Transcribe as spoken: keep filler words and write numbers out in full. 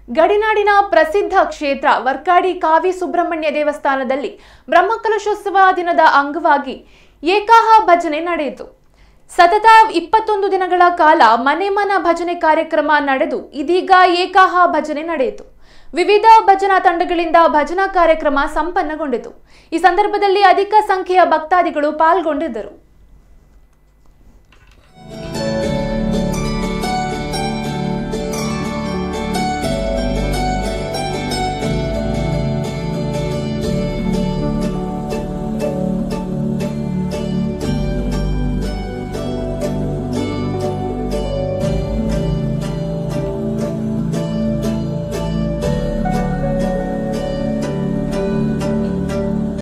ಗಡಿನಾಡಿನ ಪ್ರಸಿದ್ಧ ಕ್ಷೇತ್ರ ವರ್ಕಾಡಿ ಕಾವಿ ಸುಬ್ರಹ್ಮಣ್ಯ ದೇವಸ್ಥಾನದಲ್ಲಿ ಬ್ರಹ್ಮಕಲಶೋತ್ಸವ ದಿನದ ಅಂಗವಾಗಿ ಏಕಾಹ ಭಜನೆ ನಡೆಯಿತು. ಸತತ ಇಪ್ಪತ್ತೊಂದು ದಿನಗಳ ಕಾಲ ಮನೆ ಮನ ಭಜನೆ ಕಾರ್ಯಕ್ರಮ ನಡೆದು ಇದೀಗ ಏಕಾಹ ಭಜನೆ ನಡೆಯಿತು. ವಿವಿಧ ಭಜನಾ ತಂಡಗಳಿಂದ ಭಜನಾ ಕಾರ್ಯಕ್ರಮ ಸಂಪನ್ನಗೊಂಡಿತು. ಈ ಸಂದರ್ಭದಲ್ಲಿ ಅಧಿಕ ಸಂಖ್ಯೆಯ ಭಕ್ತಾದಿಗಳು ಪಾಲ್ಗೊಂಡಿದ್ದರು.